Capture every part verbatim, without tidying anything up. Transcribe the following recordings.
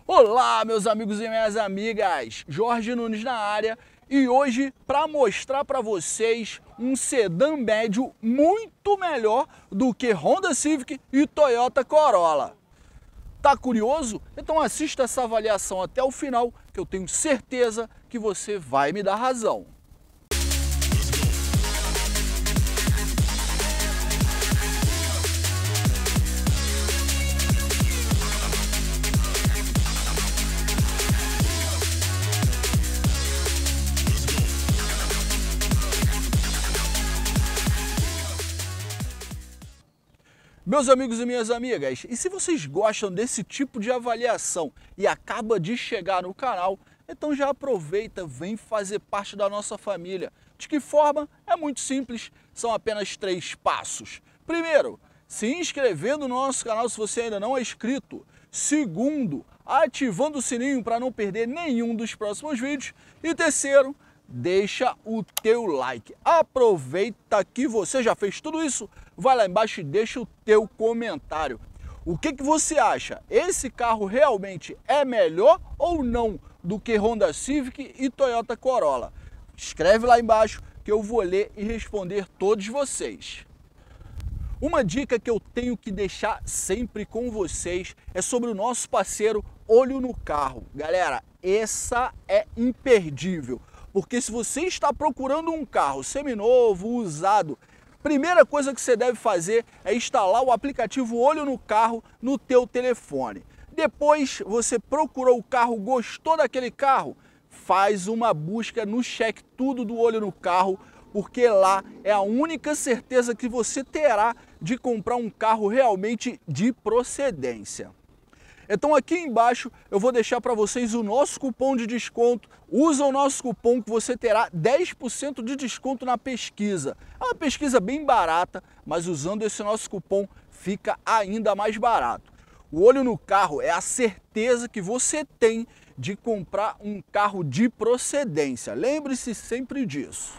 Olá, meus amigos e minhas amigas, Jorge Nunes na área e hoje para mostrar para vocês um sedã médio muito melhor do que Honda Civic e Toyota Corolla. Tá curioso? Então assista essa avaliação até o final que eu tenho certeza que você vai me dar razão. Meus amigos e minhas amigas, e se vocês gostam desse tipo de avaliação e acaba de chegar no canal, então já aproveita, vem fazer parte da nossa família. De que forma? É muito simples, são apenas três passos. Primeiro, se inscrevendo no nosso canal se você ainda não é inscrito. Segundo, ativando o sininho para não perder nenhum dos próximos vídeos. E terceiro, deixa o teu like. Aproveita que você já fez tudo isso, vai lá embaixo e deixa o teu comentário. O que que você acha? Esse carro realmente é melhor ou não do que Honda Civic e Toyota Corolla? Escreve lá embaixo que eu vou ler e responder todos vocês. Uma dica que eu tenho que deixar sempre com vocês é sobre o nosso parceiro Olho no Carro. Galera, essa é imperdível. Porque se você está procurando um carro seminovo, usado, primeira coisa que você deve fazer é instalar o aplicativo Olho no Carro no teu telefone. Depois você procurou o carro, gostou daquele carro, faz uma busca no Cheque Tudo do Olho no Carro, porque lá é a única certeza que você terá de comprar um carro realmente de procedência. Então aqui embaixo eu vou deixar para vocês o nosso cupom de desconto. Usa o nosso cupom que você terá dez por cento de desconto na pesquisa. É uma pesquisa bem barata, mas usando esse nosso cupom fica ainda mais barato. O Olho no Carro é a certeza que você tem de comprar um carro de procedência. Lembre-se sempre disso.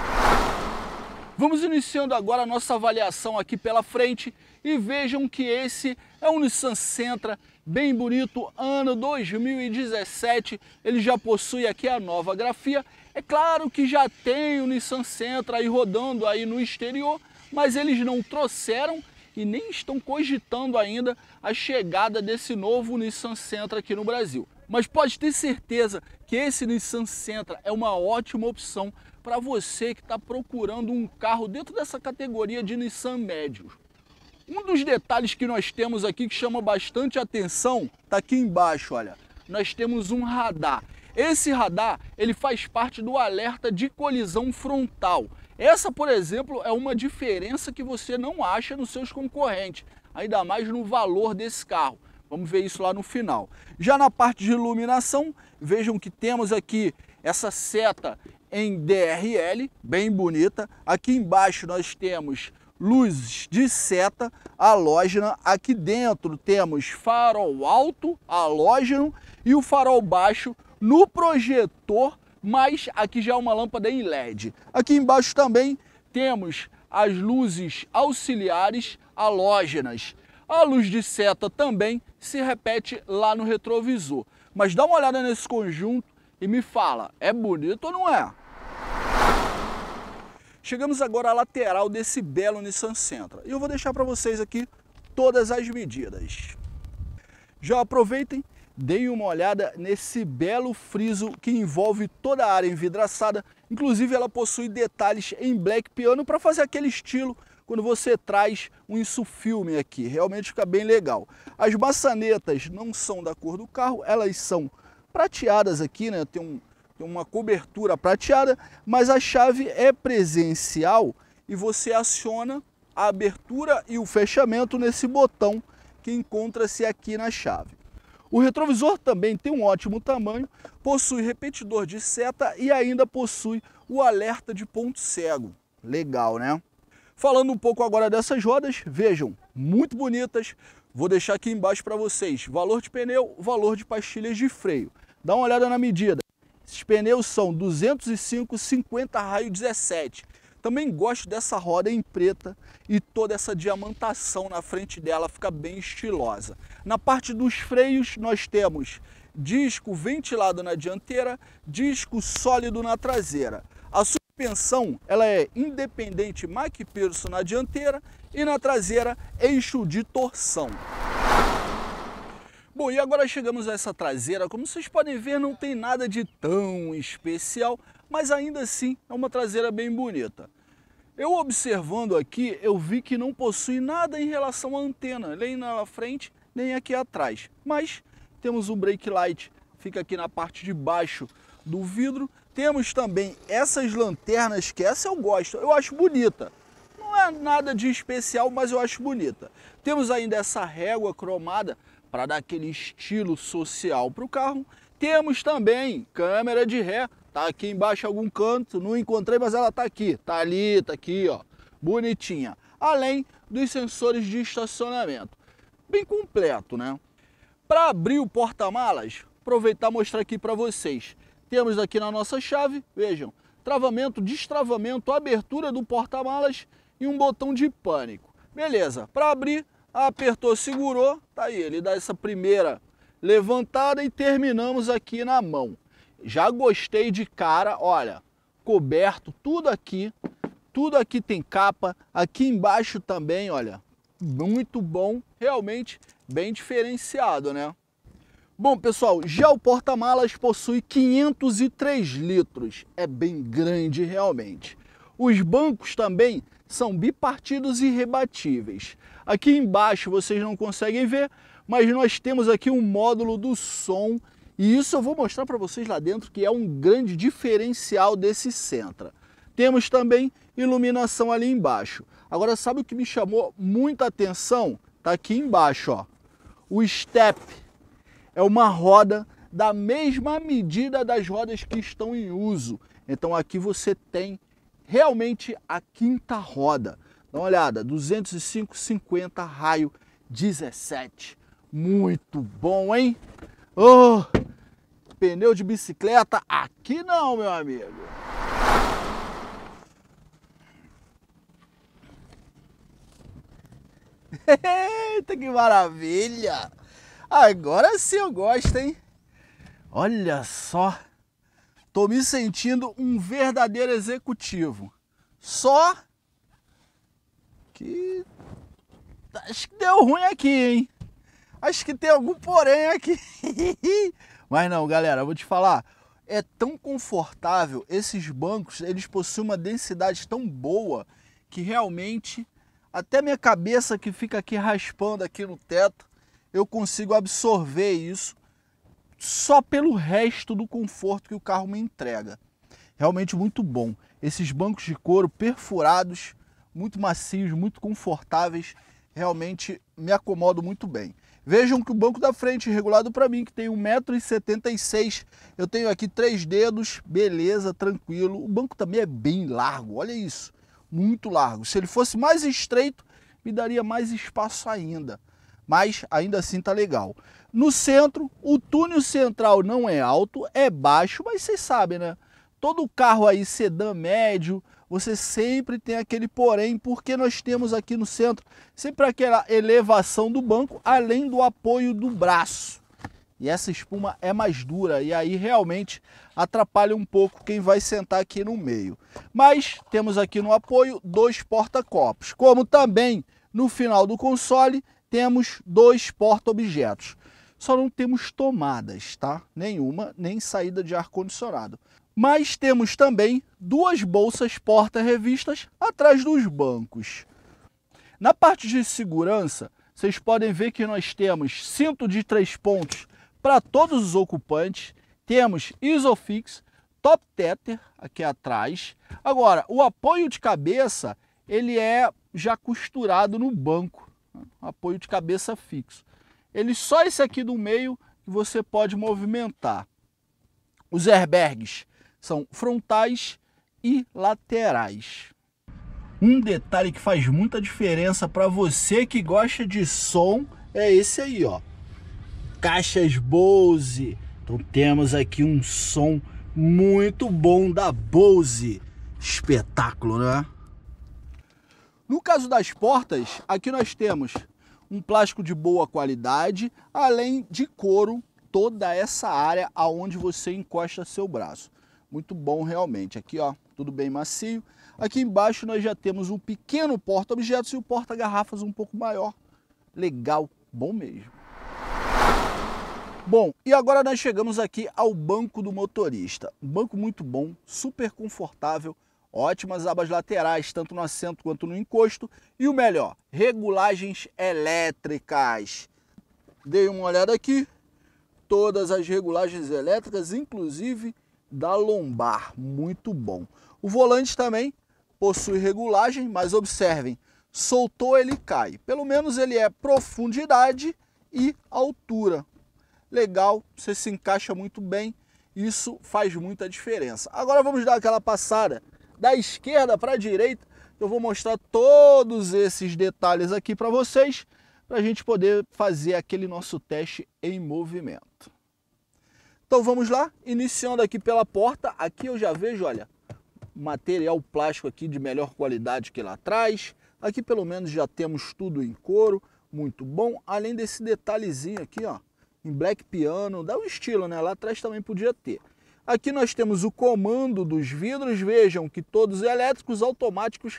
Vamos iniciando agora a nossa avaliação aqui pela frente e vejam que esse é um Nissan Sentra bem bonito, ano dois mil e dezessete, ele já possui aqui a nova grafia. É claro que já tem o Nissan Sentra aí rodando aí no exterior, mas eles não trouxeram e nem estão cogitando ainda a chegada desse novo Nissan Sentra aqui no Brasil. Mas pode ter certeza que esse Nissan Sentra é uma ótima opção para você que está procurando um carro dentro dessa categoria de Nissan médios. Um dos detalhes que nós temos aqui que chama bastante atenção está aqui embaixo, olha. Nós temos um radar. Esse radar, ele faz parte do alerta de colisão frontal. Essa, por exemplo, é uma diferença que você não acha nos seus concorrentes, ainda mais no valor desse carro. Vamos ver isso lá no final. Já na parte de iluminação, vejam que temos aqui essa seta em D R L, bem bonita. Aqui embaixo nós temos luzes de seta halógena. Aqui dentro temos farol alto halógeno e o farol baixo no projetor, mas aqui já é uma lâmpada em L E D. Aqui embaixo também temos as luzes auxiliares halógenas. A luz de seta também se repete lá no retrovisor. Mas dá uma olhada nesse conjunto e me fala, é bonito ou não é? Chegamos agora à lateral desse belo Nissan Sentra e eu vou deixar para vocês aqui todas as medidas. Já aproveitem, deem uma olhada nesse belo friso que envolve toda a área envidraçada, inclusive ela possui detalhes em black piano para fazer aquele estilo quando você traz um insufilme aqui, realmente fica bem legal. As maçanetas não são da cor do carro, elas são prateadas aqui, né? Tem um uma cobertura prateada, mas a chave é presencial e você aciona a abertura e o fechamento nesse botão que encontra-se aqui na chave. O retrovisor também tem um ótimo tamanho, possui repetidor de seta e ainda possui o alerta de ponto cego. Legal, né? Falando um pouco agora dessas rodas, vejam, muito bonitas. Vou deixar aqui embaixo para vocês valor de pneu, valor de pastilhas de freio. Dá uma olhada na medida. Esses pneus são duzentos e cinco cinquenta raio dezessete. Também gosto dessa roda em preta e toda essa diamantação na frente dela, fica bem estilosa. Na parte dos freios nós temos disco ventilado na dianteira, disco sólido na traseira. A suspensão ela é independente McPherson na dianteira e na traseira eixo de torção. Bom, e agora chegamos a essa traseira. Como vocês podem ver, não tem nada de tão especial, mas ainda assim é uma traseira bem bonita. Eu observando aqui, eu vi que não possui nada em relação à antena, nem na frente, nem aqui atrás. Mas temos um brake light, fica aqui na parte de baixo do vidro. Temos também essas lanternas, que essa eu gosto, eu acho bonita. Não é nada de especial, mas eu acho bonita. Temos ainda essa régua cromada, para dar aquele estilo social para o carro. Temos também câmera de ré, tá aqui embaixo em algum canto, não encontrei, mas ela tá aqui, tá ali, tá aqui, ó, bonitinha. Além dos sensores de estacionamento, bem completo, né? Para abrir o porta-malas, aproveitar e mostrar aqui para vocês. Temos aqui na nossa chave, vejam, travamento, destravamento, abertura do porta-malas e um botão de pânico. Beleza, para abrir, apertou, segurou, tá aí, ele dá essa primeira levantada e terminamos aqui na mão. Já gostei de cara, olha, coberto, tudo aqui, tudo aqui tem capa, aqui embaixo também, olha, muito bom, realmente bem diferenciado, né? Bom, pessoal, já o porta-malas possui quinhentos e três litros, é bem grande realmente. Os bancos também são bipartidos e rebatíveis. Aqui embaixo vocês não conseguem ver, mas nós temos aqui um módulo do som e isso eu vou mostrar para vocês lá dentro, que é um grande diferencial desse Sentra. Temos também iluminação ali embaixo. Agora, sabe o que me chamou muita atenção? Tá aqui embaixo, ó. O step é uma roda da mesma medida das rodas que estão em uso. Então aqui você tem realmente a quinta roda. Dá uma olhada, duzentos e cinco cinquenta raio dezessete. Muito bom, hein? Oh, pneu de bicicleta, aqui não, meu amigo. Eita, que maravilha! Agora sim eu gosto, hein? Olha só, tô me sentindo um verdadeiro executivo. Só que acho que deu ruim aqui, hein? Acho que tem algum porém aqui. Mas não, galera, eu vou te falar, é tão confortável, esses bancos, eles possuem uma densidade tão boa que realmente até minha cabeça que fica aqui raspando aqui no teto, eu consigo absorver isso só pelo resto do conforto que o carro me entrega. Realmente muito bom. Esses bancos de couro perfurados, muito macios, muito confortáveis, realmente me acomodo muito bem. Vejam que o banco da frente, regulado para mim, que tem um metro e setenta e seis, eu tenho aqui três dedos, beleza, tranquilo. O banco também é bem largo, olha isso, muito largo. Se ele fosse mais estreito, me daria mais espaço ainda, mas ainda assim tá legal. No centro, o túnel central não é alto, é baixo, mas vocês sabem, né? Todo carro aí, sedã médio, você sempre tem aquele porém, porque nós temos aqui no centro sempre aquela elevação do banco, além do apoio do braço. E essa espuma é mais dura e aí realmente atrapalha um pouco quem vai sentar aqui no meio. Mas temos aqui no apoio dois porta-copos, como também no final do console temos dois porta-objetos. Só não temos tomadas, tá? Nenhuma, nem saída de ar-condicionado. Mas temos também duas bolsas porta-revistas atrás dos bancos. Na parte de segurança, vocês podem ver que nós temos cinto de três pontos para todos os ocupantes, temos Isofix, top tether aqui atrás. Agora, o apoio de cabeça, ele é já costurado no banco, apoio de cabeça fixo. Ele só esse aqui do meio que você pode movimentar. Os airbags são frontais e laterais. Um detalhe que faz muita diferença para você que gosta de som é esse aí, ó. Caixas Bose. Então temos aqui um som muito bom da Bose. Espetáculo, né? No caso das portas, aqui nós temos um plástico de boa qualidade, além de couro, toda essa área aonde você encosta seu braço. Muito bom realmente. Aqui, ó, tudo bem macio. Aqui embaixo nós já temos um pequeno porta-objetos e o porta-garrafas um pouco maior. Legal, bom mesmo. Bom, e agora nós chegamos aqui ao banco do motorista. Um banco muito bom, super confortável, ótimas abas laterais, tanto no assento quanto no encosto. E o melhor, regulagens elétricas. Dei uma olhada aqui, todas as regulagens elétricas, inclusive da lombar, muito bom. O volante também possui regulagem, mas observem, soltou ele cai. Pelo menos ele é profundidade e altura. Legal, você se encaixa muito bem, isso faz muita diferença. Agora vamos dar aquela passada da esquerda para a direita, eu vou mostrar todos esses detalhes aqui para vocês, para a gente poder fazer aquele nosso teste em movimento. Então vamos lá, iniciando aqui pela porta, aqui eu já vejo, olha, material plástico aqui de melhor qualidade que lá atrás, aqui pelo menos já temos tudo em couro, muito bom, além desse detalhezinho aqui, ó, em black piano, dá um estilo, né? Lá atrás também podia ter. Aqui nós temos o comando dos vidros, vejam que todos elétricos, automáticos,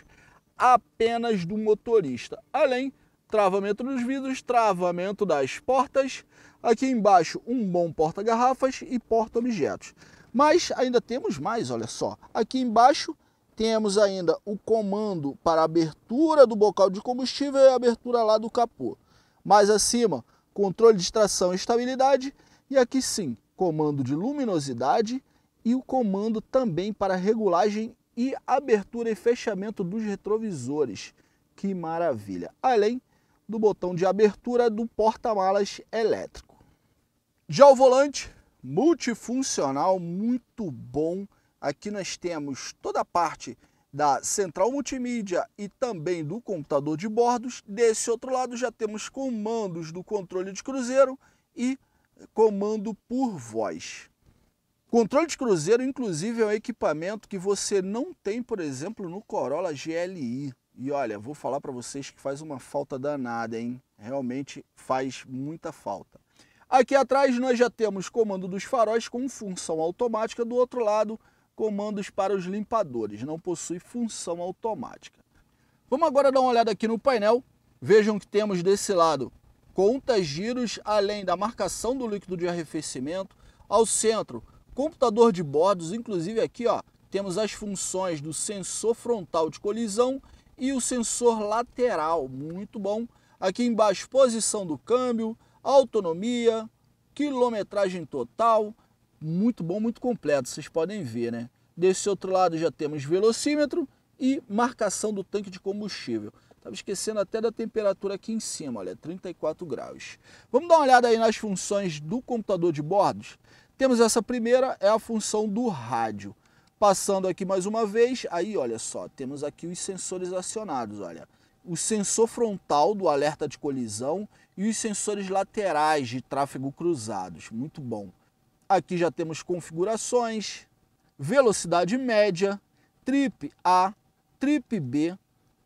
apenas do motorista. Além, travamento dos vidros, travamento das portas. Aqui embaixo, um bom porta-garrafas e porta-objetos. Mas ainda temos mais, olha só. Aqui embaixo temos ainda o comando para abertura do bocal de combustível e abertura lá do capô. Mais acima, controle de tração e estabilidade, e aqui sim, comando de luminosidade e o comando também para regulagem e abertura e fechamento dos retrovisores. Que maravilha! Além do botão de abertura do porta-malas elétrico. Já o volante, multifuncional, muito bom. Aqui nós temos toda a parte da central multimídia e também do computador de bordos. Desse outro lado já temos comandos do controle de cruzeiro e comando por voz. Controle de cruzeiro, inclusive, é um equipamento que você não tem, por exemplo, no Corolla G L I. E olha, vou falar para vocês que faz uma falta danada, hein? Realmente faz muita falta. Aqui atrás nós já temos comando dos faróis com função automática, do outro lado comandos para os limpadores, não possui função automática. Vamos agora dar uma olhada aqui no painel. Vejam que temos desse lado conta-giros, além da marcação do líquido de arrefecimento. Ao centro, computador de bordos, inclusive aqui ó, temos as funções do sensor frontal de colisão e o sensor lateral, muito bom. Aqui embaixo, posição do câmbio, autonomia, quilometragem total, muito bom, muito completo, vocês podem ver, né? Desse outro lado já temos velocímetro e marcação do tanque de combustível. Estava esquecendo até da temperatura aqui em cima, olha, trinta e quatro graus. Vamos dar uma olhada aí nas funções do computador de bordos? Temos essa primeira, é a função do rádio. Passando aqui mais uma vez, aí olha só, temos aqui os sensores acionados, olha. O sensor frontal do alerta de colisão e os sensores laterais de tráfego cruzados, muito bom. Aqui já temos configurações, velocidade média, trip A, trip B,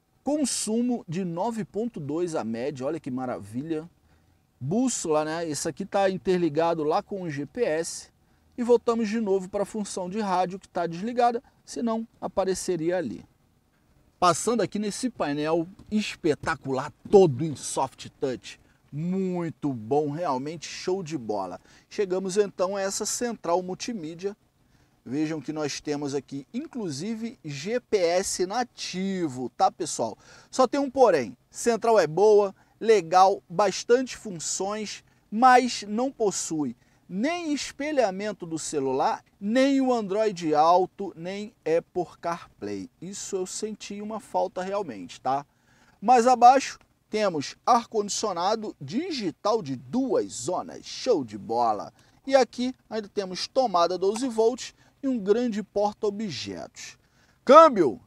consumo de nove ponto dois a média, olha que maravilha. Bússola, né? Esse aqui está interligado lá com o G P S. E voltamos de novo para a função de rádio que está desligada, senão apareceria ali. Passando aqui nesse painel espetacular, todo em soft touch. Muito bom, realmente show de bola. Chegamos então a essa central multimídia. Vejam que nós temos aqui, inclusive, G P S nativo, tá, pessoal? Só tem um porém, central é boa, legal, bastante funções, mas não possui nem espelhamento do celular, nem o Android Auto, nem Apple CarPlay. Isso eu senti uma falta realmente, tá? Mais abaixo, temos ar-condicionado digital de duas zonas, show de bola. E aqui ainda temos tomada doze volts e um grande porta-objetos. Câmbio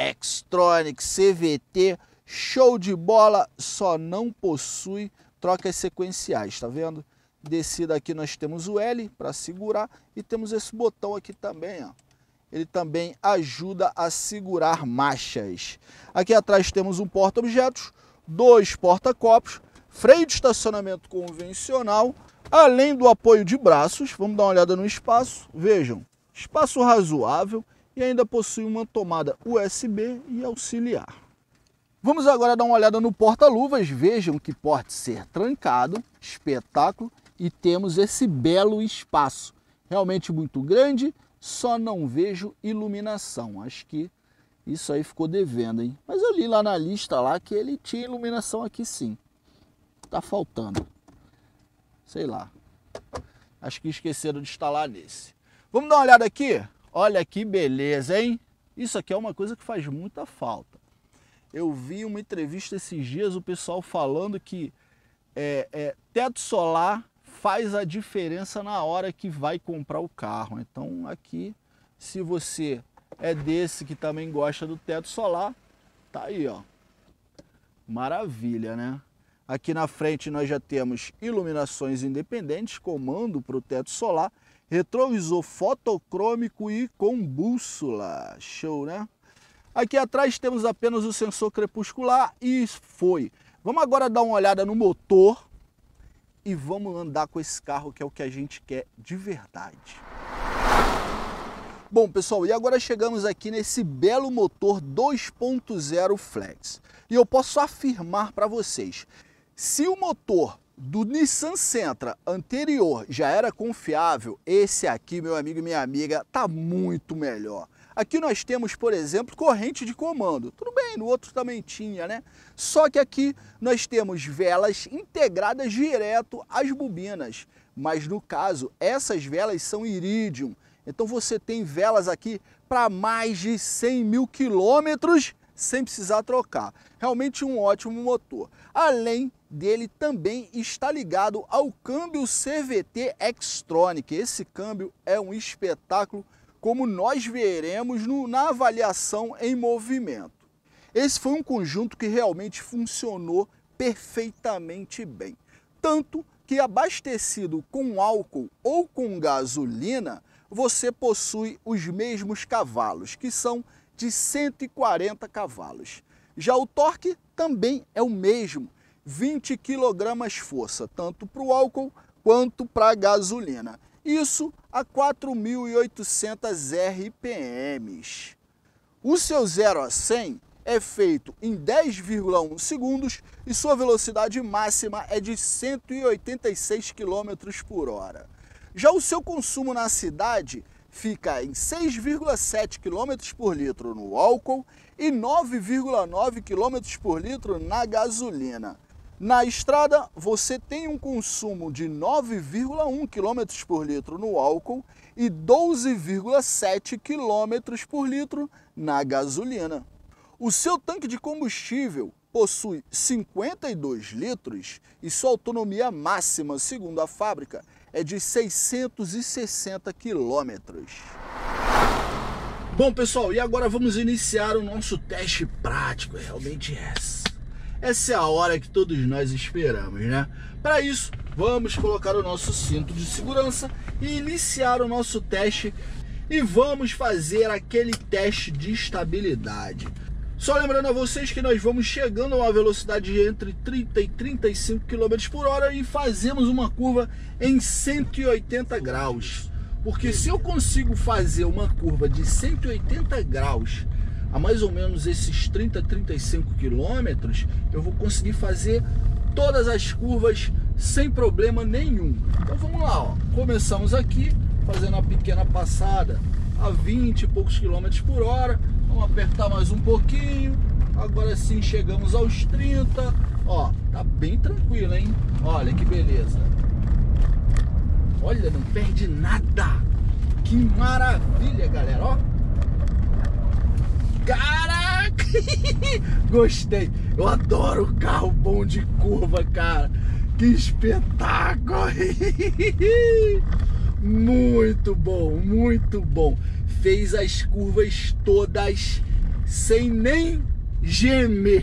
Xtronic C V T, show de bola, só não possui trocas sequenciais, tá vendo? Descida aqui nós temos o L para segurar e temos esse botão aqui também, ó. ele também ajuda a segurar marchas. Aqui atrás temos um porta-objetos, dois porta-copos, freio de estacionamento convencional, além do apoio de braços. Vamos dar uma olhada no espaço. Vejam, espaço razoável e ainda possui uma tomada U S B e auxiliar. Vamos agora dar uma olhada no porta-luvas. Vejam que pode ser trancado, espetáculo, e temos esse belo espaço. Realmente muito grande, só não vejo iluminação. Acho que isso aí ficou devendo, hein? Mas eu li lá na lista lá que ele tinha iluminação aqui sim. Tá faltando. Sei lá. Acho que esqueceram de instalar nesse. Vamos dar uma olhada aqui? Olha que beleza, hein? Isso aqui é uma coisa que faz muita falta. Eu vi uma entrevista esses dias, o pessoal falando que é, é, teto solar faz a diferença na hora que vai comprar o carro. Então aqui, se você é desse que também gosta do teto solar, tá aí, ó. Maravilha, né? Aqui na frente nós já temos iluminações independentes, comando para o teto solar, retrovisor fotocrômico e com bússola. Show, né? Aqui atrás temos apenas o sensor crepuscular e foi. Vamos agora dar uma olhada no motor e vamos andar com esse carro, que é o que a gente quer de verdade. Bom, pessoal, e agora chegamos aqui nesse belo motor dois ponto zero Flex. E eu posso afirmar para vocês, se o motor do Nissan Sentra anterior já era confiável, esse aqui, meu amigo e minha amiga, tá muito melhor. Aqui nós temos, por exemplo, corrente de comando. Tudo bem, no outro também tinha, né? Só que aqui nós temos velas integradas direto às bobinas. Mas no caso, essas velas são Iridium. Então você tem velas aqui para mais de cem mil quilômetros sem precisar trocar. Realmente um ótimo motor. Além dele também está ligado ao câmbio C V T Xtronic. Esse câmbio é um espetáculo, como nós veremos no, na avaliação em movimento. Esse foi um conjunto que realmente funcionou perfeitamente bem. Tanto que abastecido com álcool ou com gasolina, você possui os mesmos cavalos, que são de cento e quarenta cavalos. Já o torque também é o mesmo, vinte quilogramas força, tanto para o álcool quanto para a gasolina. Isso a quatro mil e oitocentos R P Ms. O seu zero a cem é feito em dez vírgula um segundos e sua velocidade máxima é de cento e oitenta e seis quilômetros por hora. Já o seu consumo na cidade fica em seis vírgula sete quilômetros por litro no álcool e nove vírgula nove quilômetros por litro na gasolina. Na estrada, você tem um consumo de nove vírgula um quilômetros por litro no álcool e doze vírgula sete quilômetros por litro na gasolina. O seu tanque de combustível possui cinquenta e dois litros e sua autonomia máxima, segundo a fábrica, é de seiscentos e sessenta quilômetros. Bom, pessoal, e agora vamos iniciar o nosso teste prático. É realmente essa. Essa é a hora que todos nós esperamos, né? Para isso, vamos colocar o nosso cinto de segurança e iniciar o nosso teste. E vamos fazer aquele teste de estabilidade. Só lembrando a vocês que nós vamos chegando a uma velocidade de entre trinta e trinta e cinco quilômetros por hora e fazemos uma curva em cento e oitenta graus. Porque se eu consigo fazer uma curva de cento e oitenta graus a mais ou menos esses trinta, trinta e cinco quilômetros, eu vou conseguir fazer todas as curvas sem problema nenhum. Então vamos lá, ó. Começamos aqui fazendo uma pequena passada a vinte e poucos quilômetros por hora. Vamos apertar mais um pouquinho. Agora sim chegamos aos trinta. Ó, tá bem tranquilo, hein? Olha que beleza. Olha, não perde nada. Que maravilha, galera, ó. Caraca! Gostei. Eu adoro carro bom de curva, cara. Que espetáculo! Muito bom, muito bom. Fez as curvas todas sem nem gemer.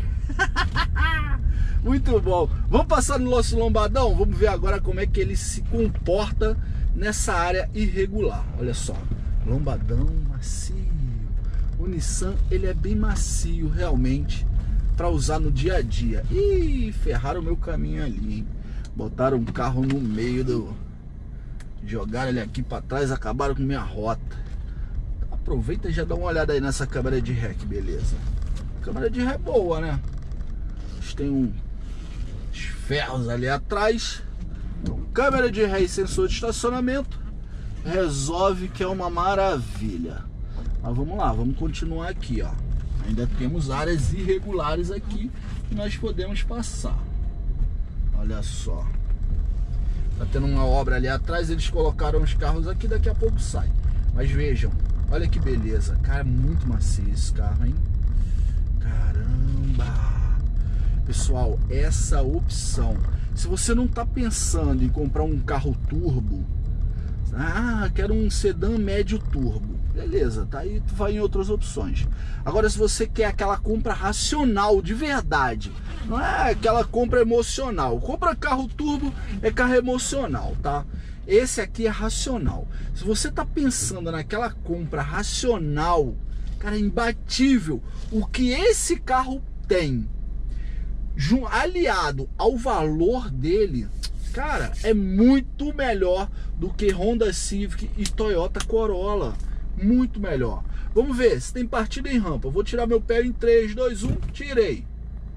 Muito bom. Vamos passar no nosso lombadão? Vamos ver agora como é que ele se comporta nessa área irregular. Olha só. Lombadão, macio. O Nissan, ele é bem macio realmente para usar no dia a dia. Ih, ferraram o meu caminho ali, hein? Botaram um carro no meio do... Jogaram ele aqui para trás, acabaram com minha rota. Aproveita e já dá uma olhada aí nessa câmera de ré, que beleza. Câmera de ré é boa, né? Tem uns ferros ali atrás. Então, câmera de ré e sensor de estacionamento resolve, que é uma maravilha. Mas vamos lá, vamos continuar aqui, ó. Ainda temos áreas irregulares aqui que nós podemos passar. Olha só, tá tendo uma obra ali atrás, eles colocaram os carros aqui, daqui a pouco sai. Mas vejam, olha que beleza. Cara, muito macio esse carro, hein? Caramba! Pessoal, essa opção, se você não está pensando em comprar um carro turbo, ah, quero um sedã médio turbo, beleza, tá aí, tu vai em outras opções. Agora, se você quer aquela compra racional de verdade, não é aquela compra emocional. Compra carro turbo é carro emocional, tá? Esse aqui é racional. Se você tá pensando naquela compra racional, cara, é imbatível o que esse carro tem, aliado ao valor dele, cara, é muito melhor do que Honda Civic e Toyota Corolla. Muito melhor. Vamos ver se tem partida em rampa. Vou tirar meu pé em três, dois, um, tirei.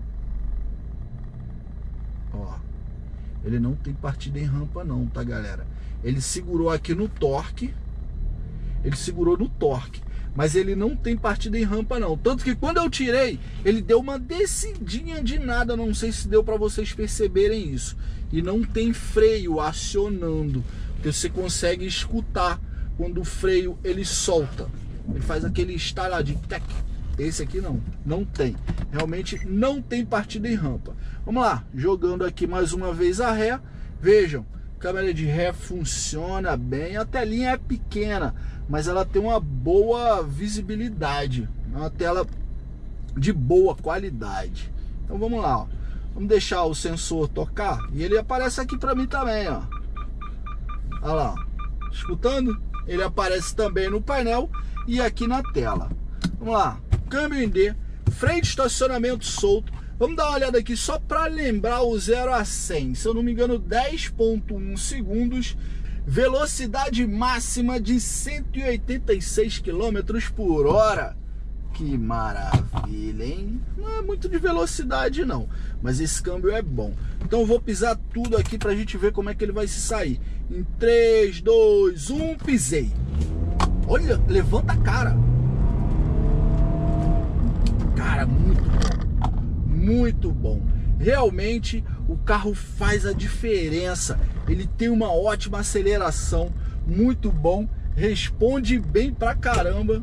Ó, ele não tem partida em rampa não, tá, galera? Ele segurou aqui no torque. Ele segurou no torque, mas ele não tem partida em rampa não. Tanto que quando eu tirei, ele deu uma descidinha de nada. Não sei se deu para vocês perceberem isso. E não tem freio acionando, porque você consegue escutar quando o freio ele solta. Ele faz aquele estaladinho. Esse aqui não, não tem. Realmente não tem partida em rampa. Vamos lá, jogando aqui mais uma vez a ré. Vejam, câmera de ré funciona bem. A telinha é pequena, mas ela tem uma boa visibilidade, uma tela de boa qualidade. Então vamos lá, ó. Vamos deixar o sensor tocar e ele aparece aqui para mim também, ó. Olha lá, ó. Escutando? Ele aparece também no painel e aqui na tela. Vamos lá, câmbio em D, freio de estacionamento solto. Vamos dar uma olhada aqui só para lembrar o zero a cem. Se eu não me engano, dez ponto um segundos. Velocidade máxima de cento e oitenta e seis quilômetros por hora. Que maravilha, hein? Não é muito de velocidade não, mas esse câmbio é bom. Então eu vou pisar tudo aqui pra gente ver como é que ele vai se sair. Em três, dois, um, pisei. Olha, levanta a cara. Cara, muito bom. Muito bom. Realmente o carro faz a diferença. Ele tem uma ótima aceleração, muito bom, responde bem pra caramba.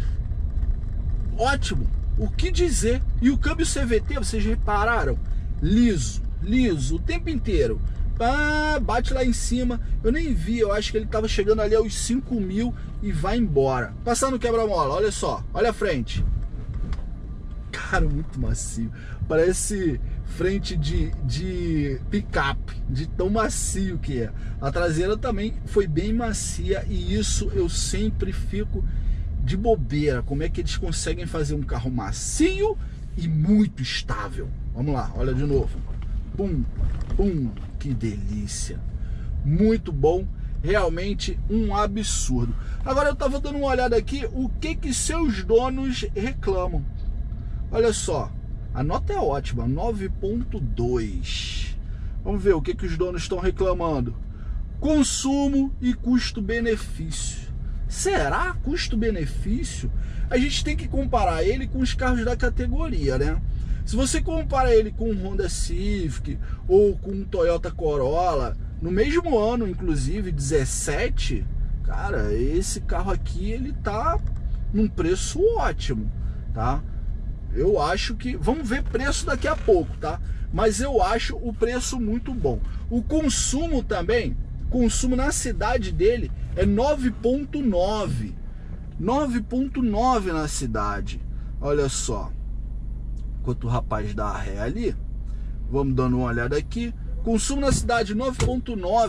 Ótimo, o que dizer? E o câmbio C V T, vocês repararam? Liso, liso, o tempo inteiro. Ah, bate lá em cima, eu nem vi, eu acho que ele tava chegando ali aos cinco mil e vai embora. Passando no quebra-mola, olha só, olha a frente. Cara, muito macio, parece frente de, de picape, de tão macio que é. A traseira também foi bem macia e isso eu sempre fico de bobeira, como é que eles conseguem fazer um carro macio e muito estável. Vamos lá, olha de novo. Pum, pum, que delícia. Muito bom, realmente um absurdo. Agora eu tava dando uma olhada aqui, o que que seus donos reclamam. Olha só, a nota é ótima, nove ponto dois. Vamos ver o que que os donos estão reclamando. Consumo e custo-benefício. Será custo-benefício? A gente tem que comparar ele com os carros da categoria, né? Se você compara ele com um Honda Civic ou com um Toyota Corolla, no mesmo ano, inclusive, dezessete, cara, esse carro aqui, ele tá num preço ótimo, tá? Eu acho que... Vamos ver preço daqui a pouco, tá? Mas eu acho o preço muito bom. O consumo também, consumo na cidade dele é nove ponto nove. nove ponto nove na cidade. Olha só. Enquanto o rapaz dá a ré ali, vamos dando uma olhada aqui. Consumo na cidade nove ponto nove.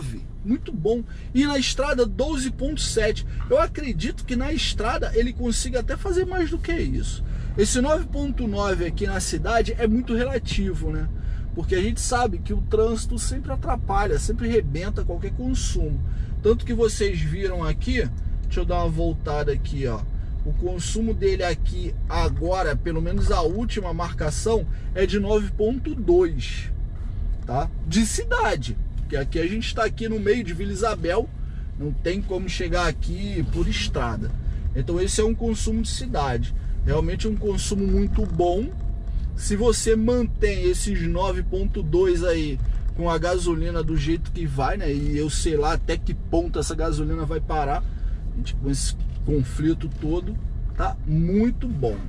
muito bom. E na estrada doze ponto sete. Eu acredito que na estrada ele consiga até fazer mais do que isso. Esse nove ponto nove aqui na cidade é muito relativo, né? Porque a gente sabe que o trânsito sempre atrapalha, sempre rebenta qualquer consumo. Tanto que vocês viram aqui, deixa eu dar uma voltada aqui, ó. O consumo dele aqui agora, pelo menos a última marcação, é de nove ponto dois, tá? De cidade. Porque aqui a gente está aqui no meio de Vila Isabel, não tem como chegar aqui por estrada. Então esse é um consumo de cidade. Realmente é um consumo muito bom. Se você mantém esses nove ponto dois aí com a gasolina do jeito que vai, né? E eu sei lá até que ponto essa gasolina vai parar. A gente, com esse conflito todo, tá muito bom.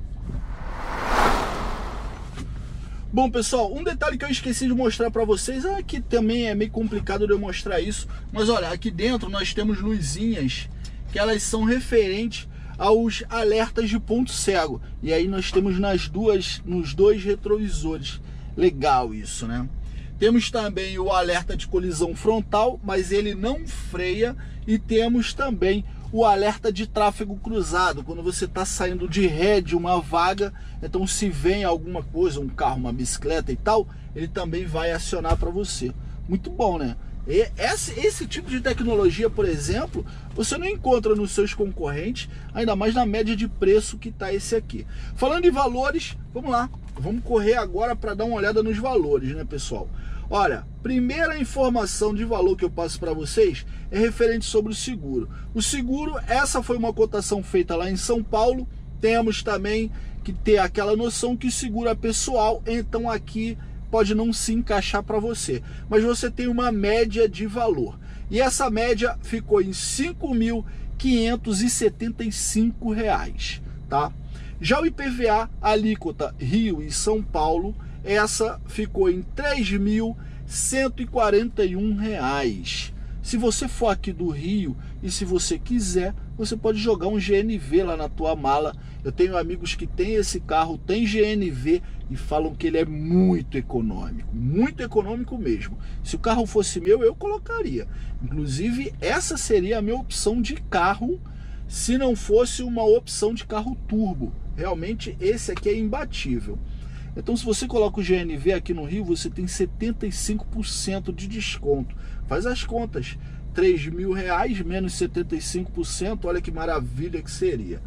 Bom, pessoal, um detalhe que eu esqueci de mostrar para vocês, é que também é meio complicado de eu mostrar isso, mas olha, aqui dentro nós temos luzinhas que elas são referentes aos alertas de ponto cego. E aí nós temos nas duas, nos dois retrovisores. Legal isso, né? Temos também o alerta de colisão frontal, mas ele não freia. E temos também o alerta de tráfego cruzado, quando você está saindo de ré de uma vaga, então se vem alguma coisa, um carro, uma bicicleta e tal, ele também vai acionar para você. Muito bom, né? E esse, esse tipo de tecnologia, por exemplo, você não encontra nos seus concorrentes, ainda mais na média de preço que está esse aqui. Falando em valores, vamos lá, vamos correr agora para dar uma olhada nos valores, né, pessoal? Olha, primeira informação de valor que eu passo para vocês é referente sobre o seguro. O seguro, essa foi uma cotação feita lá em São Paulo. Temos também que ter aquela noção que o seguro é pessoal, então aqui pode não se encaixar para você, mas você tem uma média de valor. E essa média ficou em cinco mil quinhentos e setenta e cinco reais, tá? Já o I P V A, alíquota Rio e São Paulo, essa ficou em três mil cento e quarenta e um reais. Se você for aqui do Rio e se você quiser, você pode jogar um G N V lá na tua mala. Eu tenho amigos que têm esse carro, tem G N V e falam que ele é muito econômico, muito econômico mesmo. Se o carro fosse meu, eu colocaria. Inclusive, essa seria a minha opção de carro, se não fosse uma opção de carro turbo. Realmente, esse aqui é imbatível. Então, se você coloca o G N V aqui no Rio, você tem setenta e cinco por cento de desconto. Faz as contas, três mil reais menos setenta e cinco por cento, olha que maravilha que seria.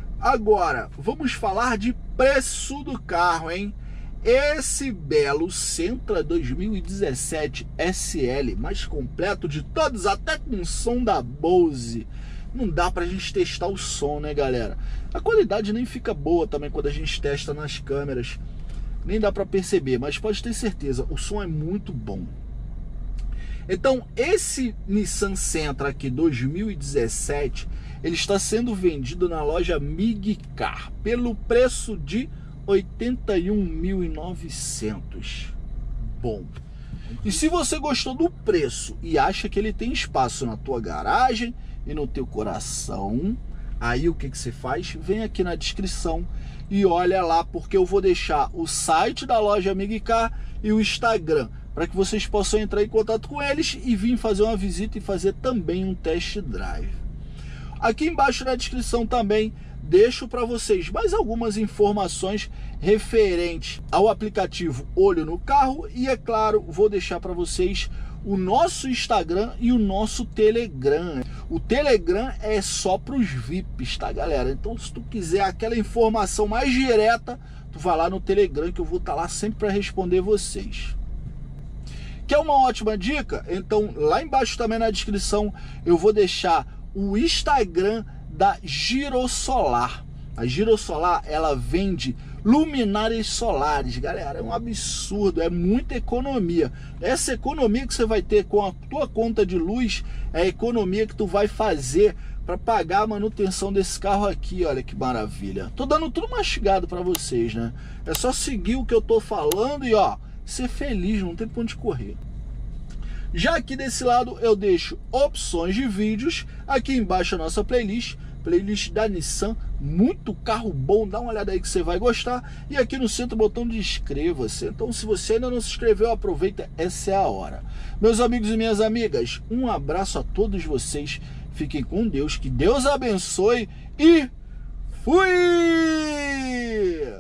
Agora, vamos falar de preço do carro, hein? Esse belo Sentra dois mil e dezessete S L, mais completo de todos, até com som da Bose. Não dá pra gente testar o som, né, galera? A qualidade nem fica boa também quando a gente testa nas câmeras. Nem dá para perceber, mas pode ter certeza, o som é muito bom. Então, esse Nissan Sentra aqui dois mil e dezessete, ele está sendo vendido na loja Migcar pelo preço de oitenta e um mil e novecentos. Bom. E se você gostou do preço e acha que ele tem espaço na tua garagem e no teu coração, aí o que que você faz? Vem aqui na descrição e olha lá, porque eu vou deixar o site da loja Migcar e o Instagram, para que vocês possam entrar em contato com eles e vir fazer uma visita e fazer também um test drive. Aqui embaixo na descrição também deixo para vocês mais algumas informações referentes ao aplicativo Olho no Carro e, é claro, vou deixar para vocês o nosso Instagram e o nosso Telegram. O Telegram é só para os V I Ps, tá, galera? Então, se tu quiser aquela informação mais direta, tu vai lá no Telegram que eu vou estar lá sempre para responder vocês. Quer uma ótima dica? Então, lá embaixo também na descrição eu vou deixar o Instagram da Girosolar. A Girosolar, ela vende luminárias solares, galera, é um absurdo, é muita economia. Essa economia que você vai ter com a tua conta de luz é a economia que tu vai fazer para pagar a manutenção desse carro aqui. Olha que maravilha. Tô dando tudo mastigado para vocês, né? É só seguir o que eu tô falando e ó, ser feliz, não tem pra onde correr. Já aqui desse lado eu deixo opções de vídeos, aqui embaixo a nossa playlist, playlist da Nissan, muito carro bom, dá uma olhada aí que você vai gostar. E aqui no centro o botão de inscreva-se. Então se você ainda não se inscreveu, aproveita, essa é a hora. Meus amigos e minhas amigas, um abraço a todos vocês, fiquem com Deus, que Deus abençoe e fui!